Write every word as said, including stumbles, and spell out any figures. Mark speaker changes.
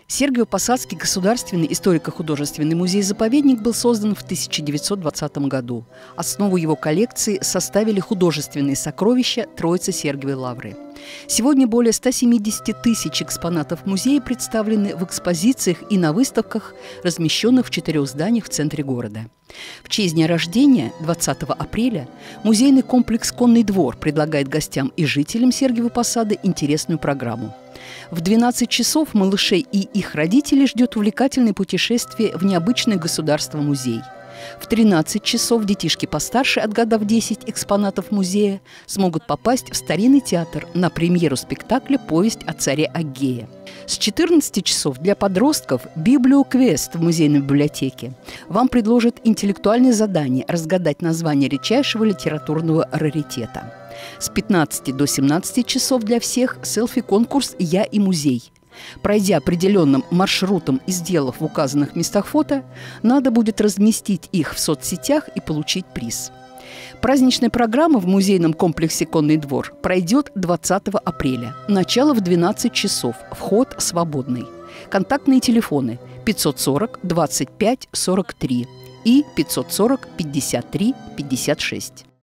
Speaker 1: Сергиево-Посадский государственный историко-художественный музей-заповедник был создан в тысяча девятьсот двадцатом году. Основу его коллекции составили художественные сокровища Троицы Сергиевой Лавры. Сегодня более ста семидесяти тысяч экспонатов музея представлены в экспозициях и на выставках, размещенных в четырех зданиях в центре города. В честь дня рождения, двадцатого апреля, музейный комплекс «Конный двор» предлагает гостям и жителям Сергиевого Посада интересную программу. В двенадцать часов малышей и их родителей ждет увлекательное путешествие в необычное государство-музей. В тринадцать часов детишки постарше, отгадав десять экспонатов музея, смогут попасть в старинный театр на премьеру спектакля «Повесть о царе Агее». С четырнадцати часов для подростков библиоквест в музейной библиотеке. Вам предложат интеллектуальное задание разгадать название редчайшего литературного раритета. С пятнадцати до семнадцати часов для всех селфи-конкурс «Я и музей». Пройдя определенным маршрутом и сделав в указанных местах фото, надо будет разместить их в соцсетях и получить приз. Праздничная программа в музейном комплексе «Конный двор» пройдет двадцатого апреля. Начало в двенадцать часов. Вход свободный. Контактные телефоны пятьсот сорок двадцать пять сорок три и пятьсот сорок пятьдесят три пятьдесят шесть.